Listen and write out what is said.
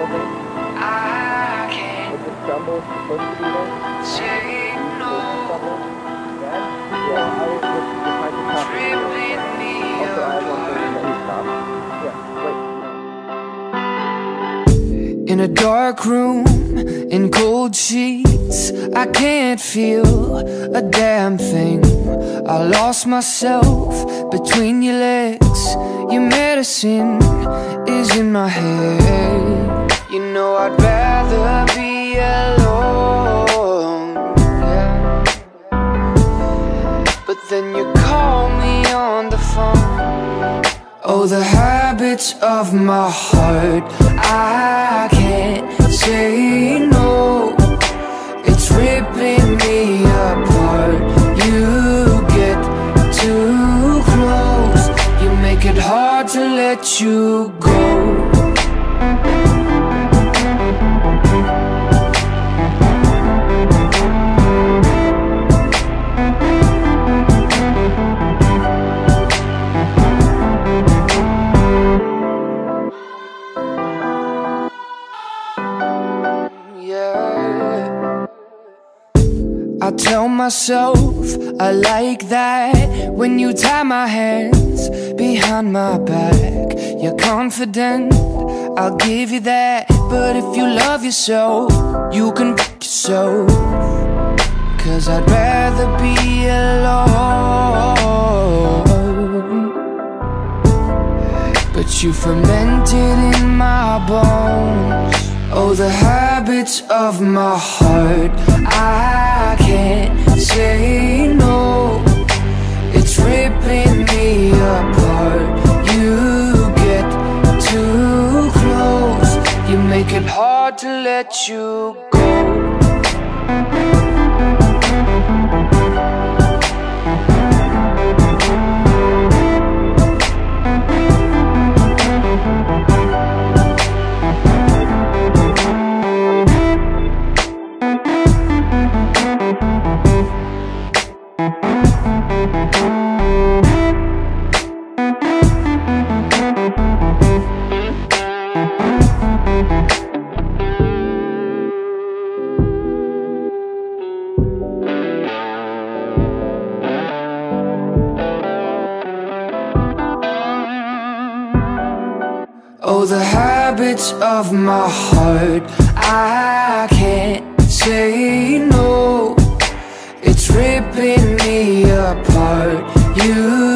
I can't say no. It's ripping me apart. In a dark room, in cold sheets, I can't feel a damn thing. I lost myself between your legs. Your medicine is in my head. You know I'd rather be alone, yeah. But then you call me on the phone. Oh, the habits of my heart, I can't say no. It's ripping me apart. You get too close. You make it hard to let you go. I tell myself I like that when you tie my hands behind my back. You're confident, I'll give you that. But if you love yourself, you can f*** yourself. Cause I'd rather be alone. But you fermented in my bones. Oh, the habits of my heart, I can't say no. It's ripping me apart. You get too close. You make it hard to let you go. Oh, the habits of my heart, I can't say no. It's ripping me apart. You